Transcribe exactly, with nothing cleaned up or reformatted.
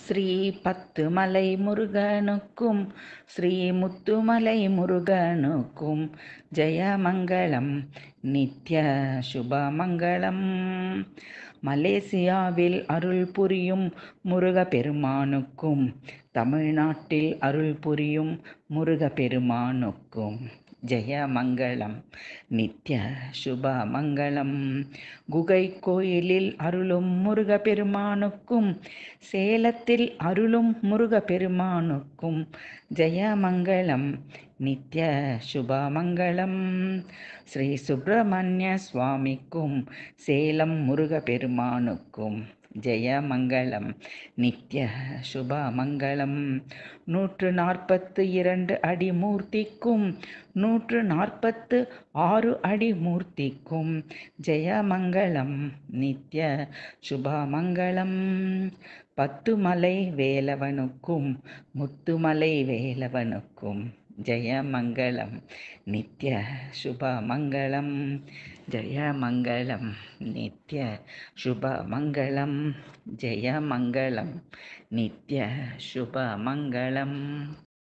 ஸ்ரீ பத்துமலை முருகனுக்கும் ஸ்ரீ முத்துமலை முருகனுக்கும் ஜெயமங்களம் நித்ய சுபமங்களம். மலேசியாவில் அருள் புரியும் முருகப்பெருமானுக்கும் தமிழ்நாட்டில் அருள் புரியும் முருகப்பெருமானுக்கும் ஜெயமங்களம் நித்ய சுபமங்களம். குகை கோயிலில் அருளும் முருகப்பெருமானுக்கும் சேலத்தில் அருளும் முருகப்பெருமானுக்கும் ஜெயமங்களம் நித்ய சுபமங்களம். ஸ்ரீ சுப்பிரமணிய சுவாமிக்கும் சேலம் முருகப்பெருமானுக்கும் ஜெயமங்களம் நித்ய சுபமங்களம். நூற்று நாற்பத்து இரண்டு அடி மூர்த்திக்கும் நூற்று நாற்பத்து ஆறு அடி மூர்த்திக்கும் ஜெயமங்களம் நித்ய சுபமங்களம். பத்துமலை வேலவனுக்கும் முத்துமலை வேலவனுக்கும் ஜெயமங்களம் நித்ய சுபமங்களம். ஜெயமங்களம் நித்ய சுபமங்களம். ஜெயமங்களம் நித்ய சுபமங்களம்.